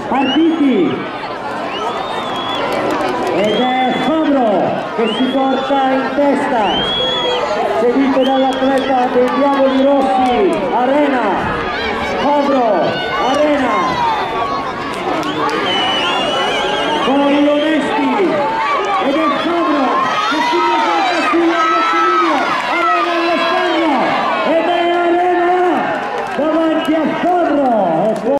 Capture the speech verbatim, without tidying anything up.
partiti, ed è Fabro che si porta in testa, seguito dall'atleta dei Diavoli Rossi Arena. Fabro